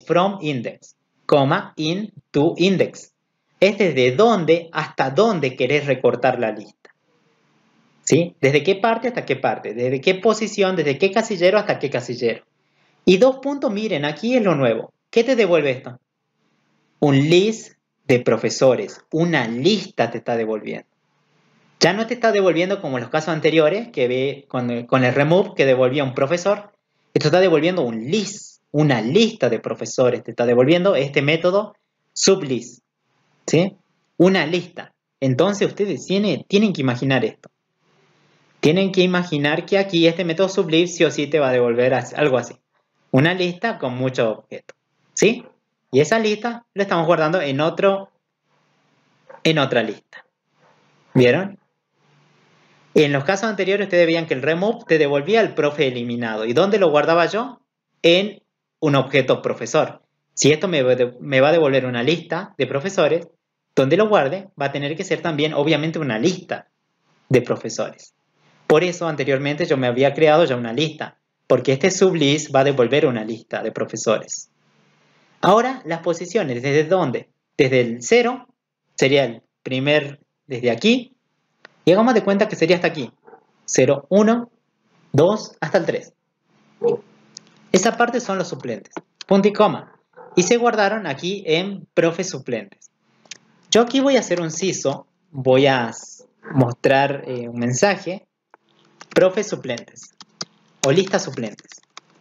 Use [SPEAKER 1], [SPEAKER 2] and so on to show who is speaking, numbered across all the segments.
[SPEAKER 1] from index, coma, in to index. Es desde dónde hasta dónde querés recortar la lista. ¿Sí? ¿Desde qué parte hasta qué parte? ¿Desde qué posición? ¿Desde qué casillero hasta qué casillero? Y dos puntos, miren, aquí es lo nuevo. ¿Qué te devuelve esto? Un list de profesores. Una lista te está devolviendo. Ya no te está devolviendo como en los casos anteriores, que ve con el remove que devolvía un profesor. Esto está devolviendo un list, una lista de profesores. Te está devolviendo este método sublist. ¿Sí? Una lista. Entonces ustedes tienen que imaginar esto. Tienen que imaginar que aquí este método sublist sí o sí te va a devolver algo así. Una lista con muchos objetos. ¿Sí? Y esa lista la estamos guardando en otra lista. ¿Vieron? En los casos anteriores ustedes veían que el remove te devolvía el profe eliminado. ¿Y dónde lo guardaba yo? En un objeto profesor. Si esto me va a devolver una lista de profesores, donde lo guarde va a tener que ser también obviamente una lista de profesores. Por eso anteriormente yo me había creado ya una lista, porque este sublist va a devolver una lista de profesores. Ahora las posiciones, ¿desde dónde? Desde el 0, sería el primer, desde aquí, y hagamos de cuenta que sería hasta aquí. 0, 1, 2, hasta el 3. Esa parte son los suplentes. Punto y coma. Y se guardaron aquí en profe suplentes. Yo aquí voy a hacer un CISO. Voy a mostrar un mensaje. Profe suplentes. O lista suplentes.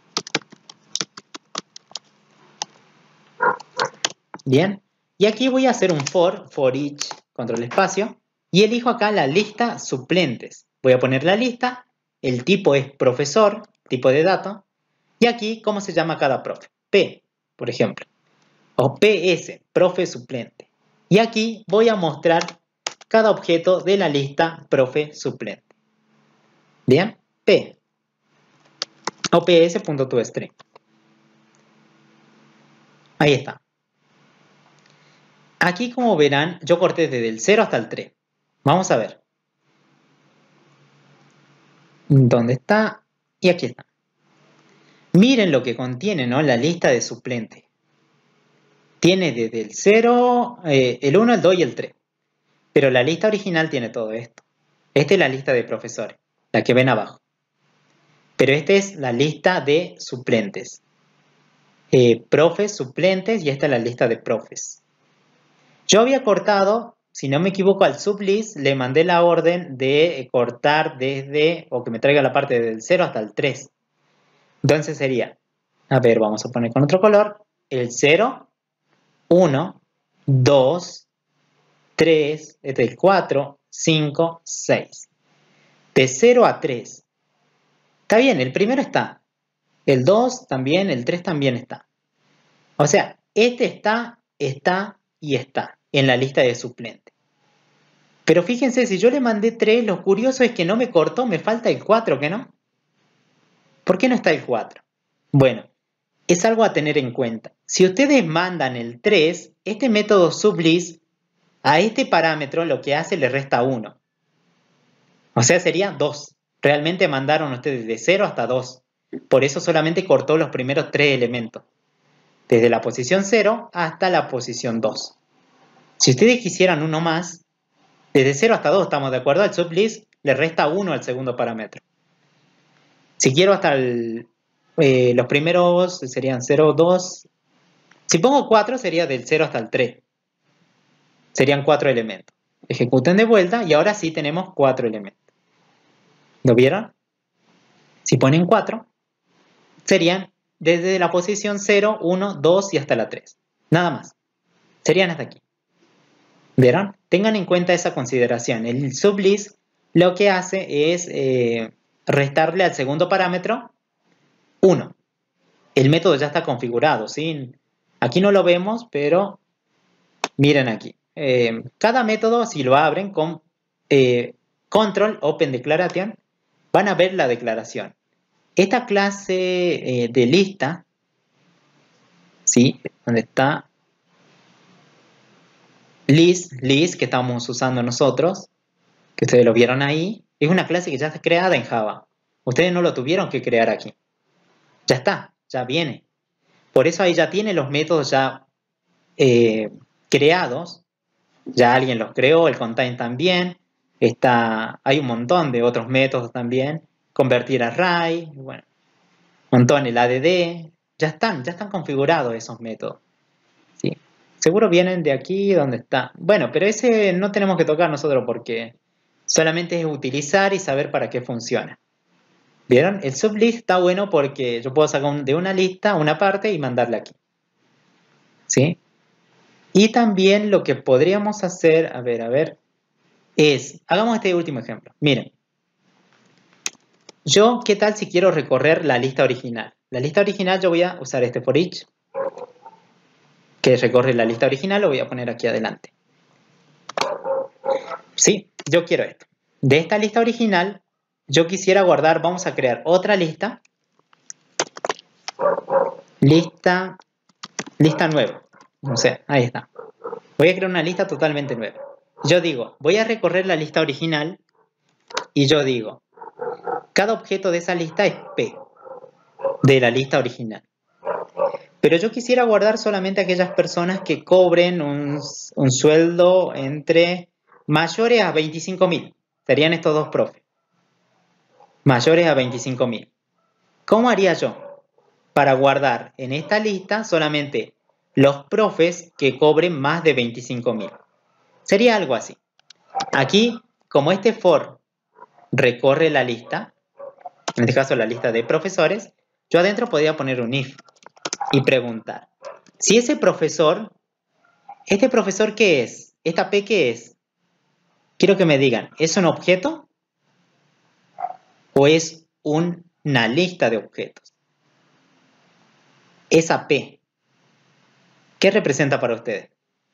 [SPEAKER 1] Bien. Y aquí voy a hacer un for each, control espacio. Y elijo acá la lista suplentes. Voy a poner la lista. El tipo es profesor, tipo de dato. Y aquí, ¿cómo se llama cada profe? P, por ejemplo. O PS, profe suplente. Y aquí voy a mostrar cada objeto de la lista profe suplente. Bien, P. O ps.toString. Ahí está. Aquí, como verán, yo corté desde el 0 hasta el 3. Vamos a ver. ¿Dónde está? Y aquí está. Miren lo que contiene, ¿no? La lista de suplentes. Tiene desde el 0, el 1, el 2 y el 3. Pero la lista original tiene todo esto. Esta es la lista de profesores, la que ven abajo. Pero esta es la lista de suplentes. Profes, suplentes, y esta es la lista de profes. Yo había cortado, si no me equivoco, al sublist le mandé la orden de cortar desde, o que me traiga la parte del 0 hasta el 3. Entonces sería, a ver, vamos a poner con otro color, el 0, 1, 2, 3, este es el 4, 5, 6. De 0 a 3. Está bien, el primero está. El 2 también, el 3 también está. O sea, este está y está en la lista de suplentes. Pero fíjense, si yo le mandé 3, lo curioso es que no me cortó, me falta el 4, ¿que no? ¿Por qué no está el 4? Bueno, es algo a tener en cuenta. Si ustedes mandan el 3, este método sublist, a este parámetro lo que hace le resta 1. O sea, sería 2. Realmente mandaron ustedes de 0 hasta 2. Por eso solamente cortó los primeros 3 elementos. Desde la posición 0 hasta la posición 2. Si ustedes quisieran uno más, desde 0 hasta 2, ¿estamos de acuerdo? Al sublist le resta 1 al segundo parámetro. Si quiero hasta los primeros serían 0, 2. Si pongo 4 sería del 0 hasta el 3. Serían 4 elementos. Ejecuten de vuelta y ahora sí tenemos 4 elementos. ¿Lo vieron? Si ponen 4, serían desde la posición 0, 1, 2 y hasta la 3. Nada más. Serían hasta aquí. ¿Vieron? Tengan en cuenta esa consideración. El sublist lo que hace es restarle al segundo parámetro 1. El método ya está configurado, ¿sí? Aquí no lo vemos, pero miren aquí. Cada método, si lo abren con control open declaration, van a ver la declaración. Esta clase de lista, ¿sí? Donde está list que estamos usando nosotros, que ustedes lo vieron ahí, es una clase que ya está creada en Java. Ustedes no lo tuvieron que crear aquí. Ya está, ya viene. Por eso ahí ya tiene los métodos ya creados. Ya alguien los creó, el contain también. Hay un montón de otros métodos también. Convertir array, bueno, un montón el add. Ya están configurados esos métodos. ¿Sí? Seguro vienen de aquí donde está. Bueno, pero ese no tenemos que tocar nosotros porque solamente es utilizar y saber para qué funciona. ¿Vieron? El sublist está bueno porque yo puedo sacar de una lista una parte y mandarla aquí. ¿Sí? Y también lo que podríamos hacer, a ver, es, hagamos este último ejemplo. Miren, yo, ¿qué tal si quiero recorrer la lista original? La lista original yo voy a usar este for each, que recorre la lista original, lo voy a poner aquí adelante. Sí, yo quiero esto. De esta lista original, yo quisiera guardar, vamos a crear otra lista. Lista nueva. No sé, ahí está. Voy a crear una lista totalmente nueva. Yo digo, voy a recorrer la lista original y yo digo, cada objeto de esa lista es P de la lista original. Pero yo quisiera guardar solamente aquellas personas que cobren un sueldo entre mayores a 25.000. Serían estos dos profes. Mayores a 25.000. ¿Cómo haría yo para guardar en esta lista solamente los profes que cobren más de 25.000? Sería algo así. Aquí, como este for recorre la lista, en este caso la lista de profesores, yo adentro podría poner un if y preguntar, si ese profesor, ¿este profesor qué es? ¿Esta P qué es? Quiero que me digan, ¿es un objeto o es una lista de objetos? Esa P, ¿qué representa para ustedes?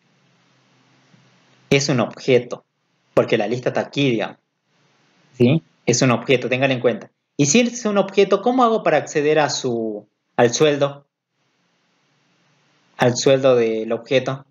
[SPEAKER 1] Es un objeto, porque la lista está aquí, digamos. ¿Sí? Es un objeto, ténganlo en cuenta. Y si es un objeto, ¿cómo hago para acceder al sueldo? Al sueldo del objeto.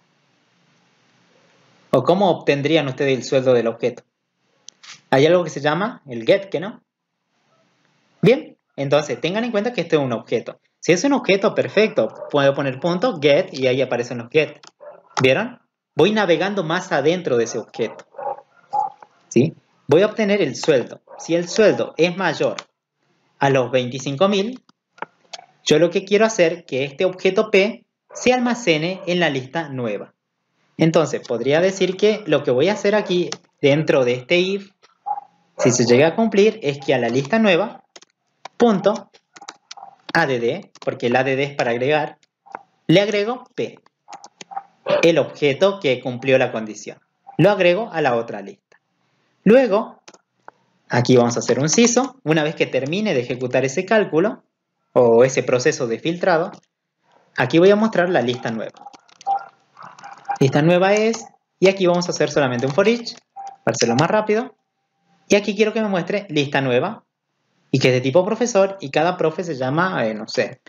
[SPEAKER 1] ¿O cómo obtendrían ustedes el sueldo del objeto? Hay algo que se llama el get, ¿que no? Bien, entonces tengan en cuenta que esto es un objeto. Si es un objeto, perfecto. Puedo poner punto get y ahí aparecen los get. ¿Vieron? Voy navegando más adentro de ese objeto. ¿Sí? Voy a obtener el sueldo. Si el sueldo es mayor a los 25.000, yo lo que quiero hacer es que este objeto P se almacene en la lista nueva. Entonces, podría decir que lo que voy a hacer aquí dentro de este if, si se llega a cumplir, es que a la lista nueva, punto, add, porque el add es para agregar, le agrego P, el objeto que cumplió la condición. Lo agrego a la otra lista. Luego, aquí vamos a hacer un CISO. Una vez que termine de ejecutar ese cálculo, o ese proceso de filtrado, aquí voy a mostrar la lista nueva. Lista nueva es, y aquí vamos a hacer solamente un for each, para hacerlo más rápido. Y aquí quiero que me muestre lista nueva, y que es de tipo profesor, y cada profe se llama, no sé,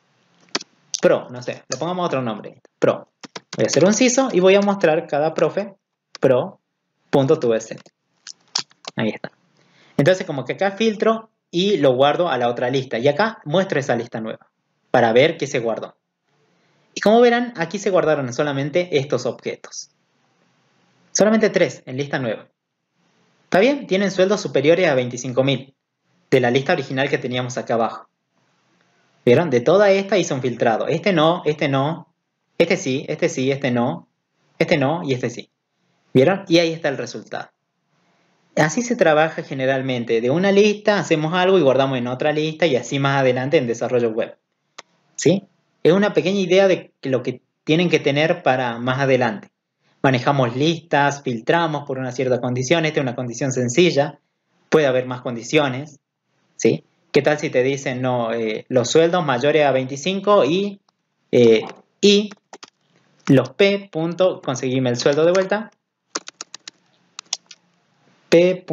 [SPEAKER 1] pro, no sé, le pongamos otro nombre, pro. Voy a hacer un CISO y voy a mostrar cada profe pro.ts. Ahí está. Entonces como que acá filtro y lo guardo a la otra lista. Y acá muestro esa lista nueva para ver qué se guardó. Y como verán, aquí se guardaron solamente estos objetos. Solamente 3 en lista nueva. ¿Está bien? Tienen sueldos superiores a 25.000 de la lista original que teníamos acá abajo. ¿Vieron? De toda esta hice un filtrado. Este no, este no, este sí, este no y este sí. ¿Vieron? Y ahí está el resultado. Así se trabaja generalmente. De una lista hacemos algo y guardamos en otra lista y así más adelante en desarrollo web. ¿Sí? Es una pequeña idea de lo que tienen que tener para más adelante. Manejamos listas, filtramos por una cierta condición. Esta es una condición sencilla. Puede haber más condiciones. ¿Sí? ¿Qué tal si te dicen no, los sueldos mayores a 25 y los P. Conseguime el sueldo de vuelta. P.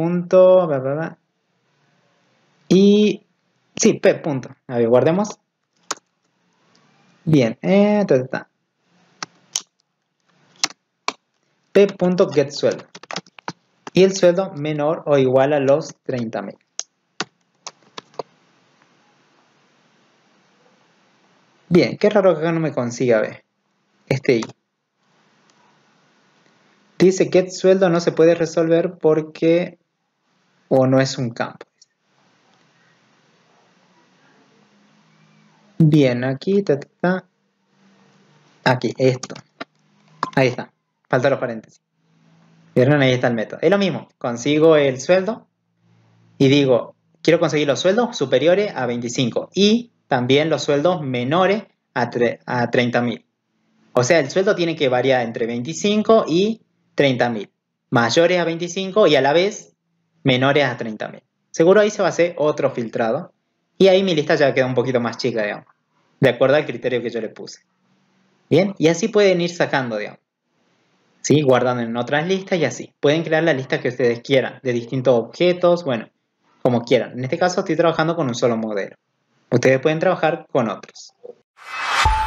[SPEAKER 1] Y sí, P. A ver, guardemos. Bien, entonces está. P.get sueldo. Y el sueldo menor o igual a los 30.000. Bien, qué raro que acá no me consiga ver este I. Dice get sueldo no se puede resolver porque o no es un campo. Bien, aquí, aquí, esto. Ahí está, faltan los paréntesis. ¿Vieron? Ahí está el método. Es lo mismo, consigo el sueldo y digo, quiero conseguir los sueldos superiores a 25 y también los sueldos menores a 30.000. O sea, el sueldo tiene que variar entre 25 y 30.000. Mayores a 25 y a la vez menores a 30.000. Seguro ahí se va a hacer otro filtrado. Y ahí mi lista ya queda un poquito más chica, digamos. De acuerdo al criterio que yo le puse. Bien, y así pueden ir sacando, digamos. ¿Sí? Guardando en otras listas y así. Pueden crear la lista que ustedes quieran, de distintos objetos, bueno, como quieran. En este caso estoy trabajando con un solo modelo. Ustedes pueden trabajar con otros.